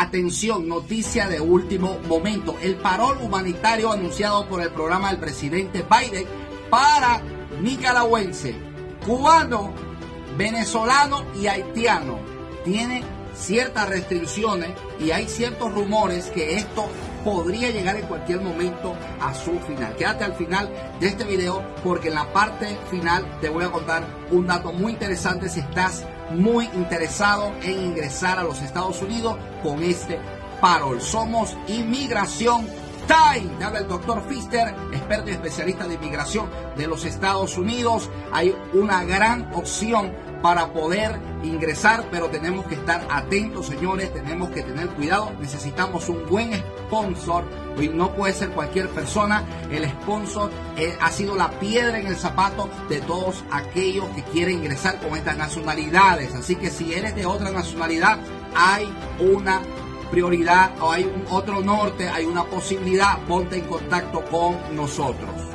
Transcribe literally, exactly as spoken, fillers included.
Atención, noticia de último momento. El parol humanitario anunciado por el programa del presidente Biden para nicaragüense, cubano, venezolano y haitiano tiene ciertas restricciones y hay ciertos rumores que esto podría llegar en cualquier momento a su final. Quédate al final de este video porque en la parte final te voy a contar un dato muy interesante si estás muy interesado en ingresar a los Estados Unidos con este parol. Somos Inmigración Time. Te habla el doctor Pfister, experto y especialista de inmigración de los Estados Unidos. Hay una gran opción para poder ingresar, pero tenemos que estar atentos, señores, tenemos que tener cuidado, necesitamos un buen sponsor y no puede ser cualquier persona. El sponsor eh, ha sido la piedra en el zapato de todos aquellos que quieren ingresar con estas nacionalidades, así que si eres de otra nacionalidad hay una prioridad o hay un otro norte, hay una posibilidad, ponte en contacto con nosotros.